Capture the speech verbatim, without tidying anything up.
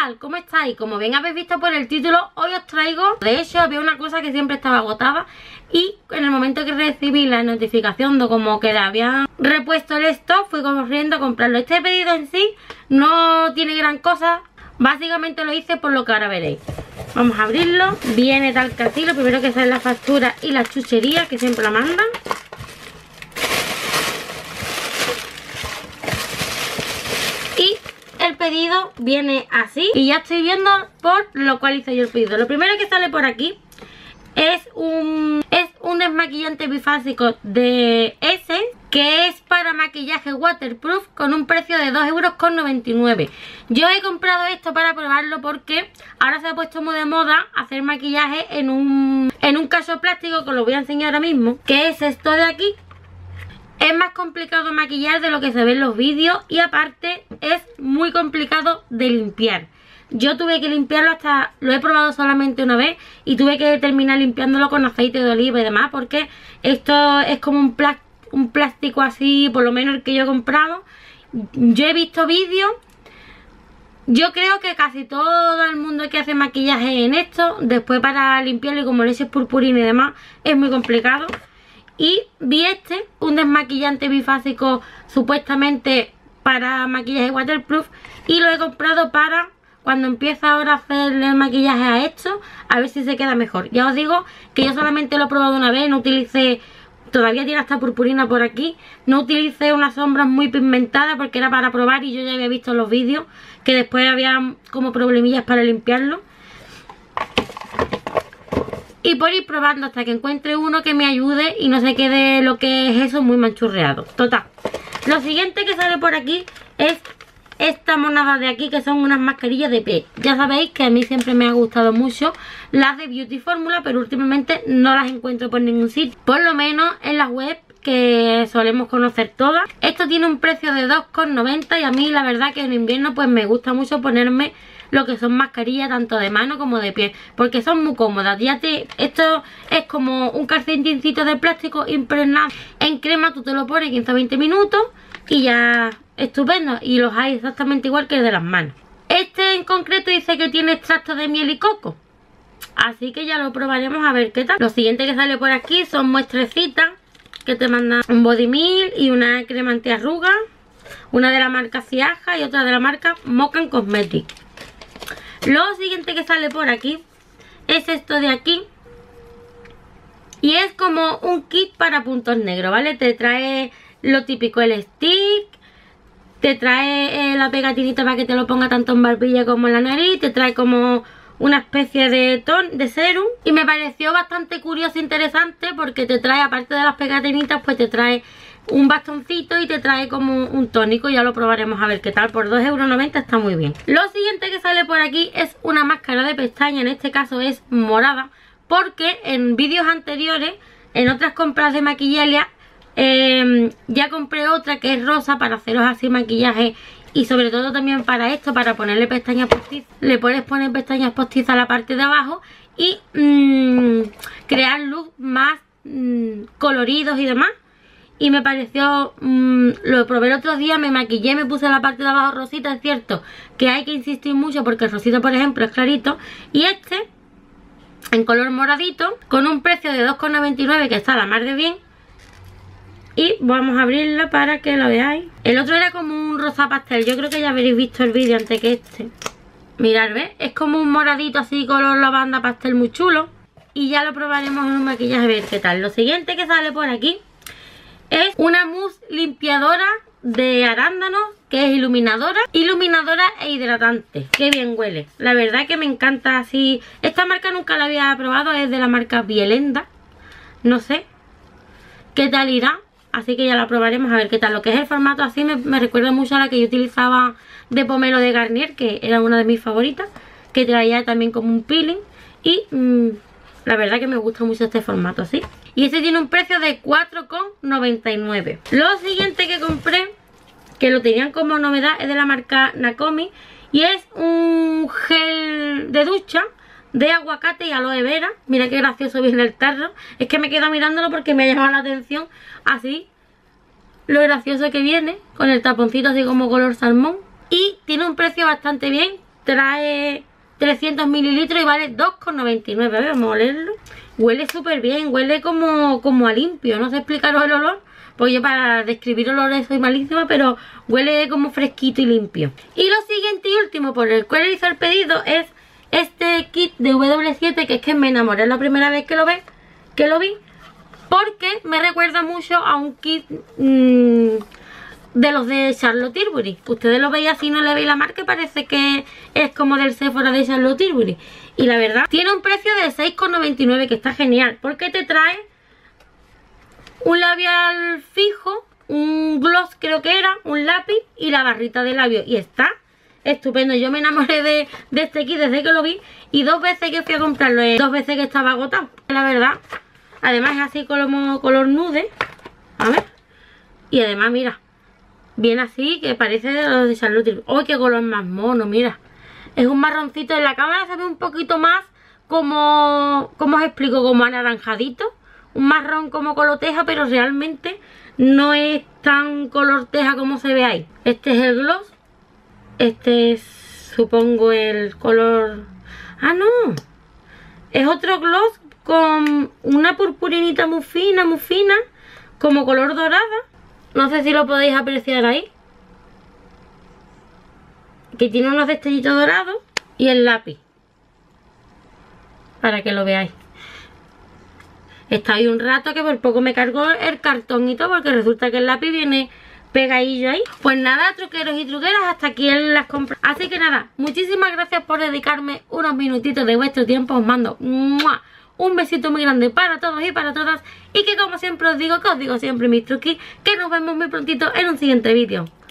tal? ¿Cómo estáis? Como bien habéis visto por el título, hoy os traigo, de hecho había una cosa que siempre estaba agotada y en el momento que recibí la notificación de como que le habían repuesto el stock, fui corriendo a comprarlo. Este pedido en sí no tiene gran cosa, básicamente lo hice por lo que ahora veréis. Vamos a abrirlo, viene tal que así, lo primero que sale es la factura y la chuchería que siempre la mandan. Y el pedido viene así y ya estoy viendo por lo cual hice yo el pedido. Lo primero que sale por aquí es un, es un desmaquillante bifásico de Essence, que es para maquillaje waterproof con un precio de dos euros con noventa y nueve. Yo he comprado esto para probarlo porque ahora se ha puesto muy de moda hacer maquillaje en un, en un caso plástico, que os lo voy a enseñar ahora mismo, que es esto de aquí. Es más complicado maquillar de lo que se ve en los vídeos y aparte es muy complicado de limpiar. Yo tuve que limpiarlo hasta, lo he probado solamente una vez y tuve que terminar limpiándolo con aceite de oliva y demás, porque esto es como un, plá, un plástico así, por lo menos el que yo he comprado. Yo he visto vídeos, yo creo que casi todo el mundo que hace maquillaje en esto, después para limpiarlo y como le eches purpurina y demás, es muy complicado. Y vi este, un desmaquillante bifásico supuestamente para maquillaje waterproof, y lo he comprado para cuando empieza ahora a hacerle maquillaje a esto, a ver si se queda mejor. Ya os digo que yo solamente lo he probado una vez, no utilicé, todavía tiene hasta purpurina por aquí, no utilicé unas sombras muy pigmentadas porque era para probar y yo ya había visto en los vídeos que después había como problemillas para limpiarlo. Y por ir probando hasta que encuentre uno que me ayude y no se quede lo que es eso muy manchurreado. Total. Lo siguiente que sale por aquí es esta monada de aquí, que son unas mascarillas de piel. Ya sabéis que a mí siempre me ha gustado mucho las de Beauty Formula, pero últimamente no las encuentro por ningún sitio. Por lo menos en la web que solemos conocer todas. Esto tiene un precio de dos con noventa y a mí la verdad que en invierno pues me gusta mucho ponerme lo que son mascarillas tanto de mano como de piel, porque son muy cómodas. Ya te, esto es como un calcetincito de plástico impregnado en crema, tú te lo pones quince a veinte minutos y ya estupendo, y los hay exactamente igual que el de las manos. Este en concreto dice que tiene extracto de miel y coco, así que ya lo probaremos a ver qué tal. Lo siguiente que sale por aquí son muestrecitas que te mandan un body milk y una crema antiarrugas, una de la marca Ciaja y otra de la marca Mocan Cosmetics. Lo siguiente que sale por aquí es esto de aquí, y es como un kit para puntos negros, ¿vale? Te trae lo típico, el stick, te trae eh, la pegatinita para que te lo ponga tanto en barbilla como en la nariz, te trae como una especie de ton de serum, y me pareció bastante curioso e interesante porque te trae, aparte de las pegatinitas, pues te trae un bastoncito y te trae como un tónico. Ya lo probaremos a ver qué tal. Por dos euros noventa está muy bien. Lo siguiente que sale por aquí es una máscara de pestaña, en este caso es morada, porque en vídeos anteriores, en otras compras de maquillaje, eh, ya compré otra que es rosa para haceros así maquillaje, y sobre todo también para esto, para ponerle pestañas postizas. Le puedes poner pestañas postizas a la parte de abajo y mmm, crear looks más mmm, coloridos y demás. Y me pareció, mmm, lo probé el otro día, me maquillé, me puse la parte de abajo rosita. Es cierto que hay que insistir mucho porque el rosito, por ejemplo, es clarito, y este en color moradito con un precio de dos con noventa y nueve, que está a la mar de bien. Y vamos a abrirla para que lo veáis. El otro era como un rosa pastel, yo creo que ya habréis visto el vídeo antes que este. Mirad, ¿ves? Es como un moradito así color lavanda pastel muy chulo. Y ya lo probaremos en un maquillaje a ver qué tal. Lo siguiente que sale por aquí es una mousse limpiadora de arándanos, que es iluminadora, iluminadora e hidratante. Qué bien huele, la verdad que me encanta así. Esta marca nunca la había probado, es de la marca Bielenda. No sé qué tal irá, así que ya la probaremos a ver qué tal. Lo que es el formato así me, me recuerda mucho a la que yo utilizaba de pomelo de Garnier, que era una de mis favoritas, que traía también como un peeling. Y mmm, la verdad que me gusta mucho este formato así. Y este tiene un precio de cuatro con noventa y nueve. Lo siguiente que compré, que lo tenían como novedad, es de la marca Nakomi, y es un gel de ducha de aguacate y aloe vera. Mira qué gracioso viene el tarro. Es que me quedo mirándolo porque me ha llamado la atención así lo gracioso que viene, con el taponcito así como color salmón. Y tiene un precio bastante bien, trae trescientos mililitros y vale dos con noventa y nueve. A ver, vamos a olerlo. Huele súper bien, huele como, como a limpio. No sé explicaros el olor, porque yo para describir olores soy malísima, pero huele como fresquito y limpio. Y lo siguiente y último por el cual hice el pedido es este kit de W siete, que es que me enamoré la primera vez que lo, ve, que lo vi, porque me recuerda mucho a un kit mmm, de los de Charlotte Tilbury. Ustedes lo veis así, no le veis la marca, parece que es como del Sephora de Charlotte Tilbury. Y la verdad, tiene un precio de seis con noventa y nueve, que está genial, porque te trae un labial fijo, un gloss creo que era, un lápiz y la barrita de labios. Y está estupendo. Yo me enamoré de, de este kit desde que lo vi, y dos veces que fui a comprarlo, eh, dos veces que estaba agotado, la verdad. Además es así como color nude, a ver, y además mira, bien así, que parece de los de Charlotte Tilbury. ¡Oh, qué color más mono! Mira, es un marroncito. En la cámara se ve un poquito más como, ¿cómo os explico? Como anaranjadito, un marrón como color teja, pero realmente no es tan color teja como se ve ahí. Este es el gloss. Este es, supongo, el color... ¡Ah, no! Es otro gloss con una purpurinita muy fina, muy fina, como color dorada. No sé si lo podéis apreciar ahí, que tiene unos destellitos dorados. Y el lápiz, para que lo veáis. Está ahí un rato que por poco me cargo el cartón y todo, porque resulta que el lápiz viene pegadillo ahí. Pues nada, truqueros y truqueras, hasta aquí en las compras. Así que nada, muchísimas gracias por dedicarme unos minutitos de vuestro tiempo. Os mando ¡mua! Un besito muy grande para todos y para todas. Y que como siempre os digo, que os digo siempre mis truquis, que nos vemos muy prontito en un siguiente vídeo.